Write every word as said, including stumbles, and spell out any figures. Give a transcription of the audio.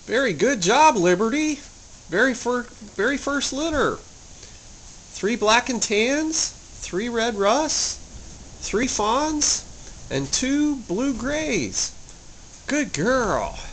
Very good job, Liberty. Very fir very first litter. Three black and tans, three red Russ, three fawns, and two blue grays. Good girl.